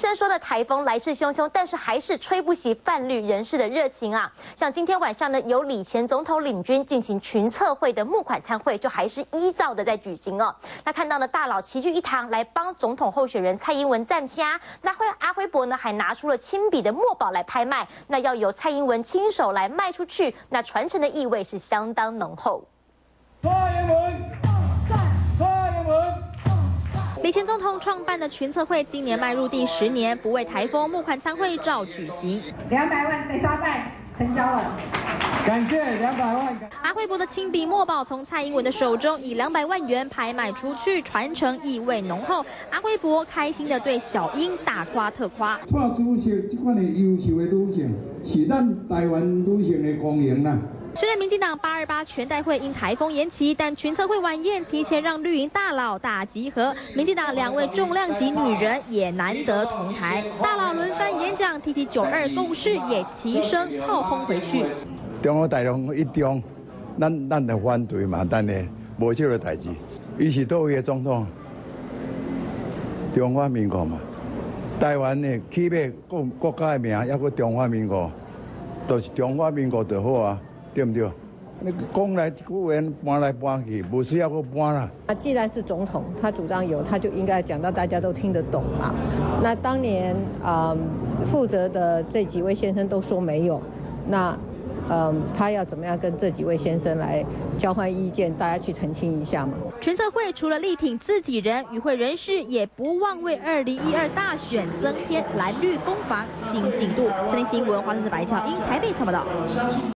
然说了台风来势汹汹，但是还是吹不熄泛绿人士的热情啊。像今天晚上呢，由李前总统领军进行群策会的募款参会，就还是依照的在举行哦。那看到呢，大佬齐聚一堂来帮总统候选人蔡英文赞虾。那阿辉伯呢，还拿出了亲笔的墨宝来拍卖，那要由蔡英文亲手来卖出去，那传承的意味是相当浓厚。 蔡英文，蔡英文。 李前总统创办的群策会今年迈入第10年，不畏台风募款参会照举行。 200万第3代成交了， 感谢200万。 阿辉伯的亲笔墨宝从蔡英文的手中以200万元拍卖出去，传承意味浓厚。阿辉伯开心地对小英大夸特夸。 蔡主席这款的优秀的女性，是咱台湾女性的光荣啦。 虽然民进党828全代会因台风延期，但群策会晚宴提前让绿营大佬大集合。民进党2位重量级女人也难得同台，大佬轮番演讲，提起9·2共识，也齐声炮轰回去。 中国大陆一中，咱就反对嘛，但是无这个代志。伊是倒位的总统？中华民国嘛，台湾的起码国家的名，还佫中华民国，都是中华民国就好啊。对不对？那讲来一句话搬来搬去，不需要去搬啦。 既然是总统，他主张有，他就应该讲到大家都听得懂嘛。那当年负责的这几位先生都说没有，那他要怎么样跟这几位先生来交换意见，大家去澄清一下嘛。 群策会除了力挺自己人，与会人士也不忘为2012大选增添蓝绿攻防新进度。森林新闻，华盛顿白乔英台北采报道。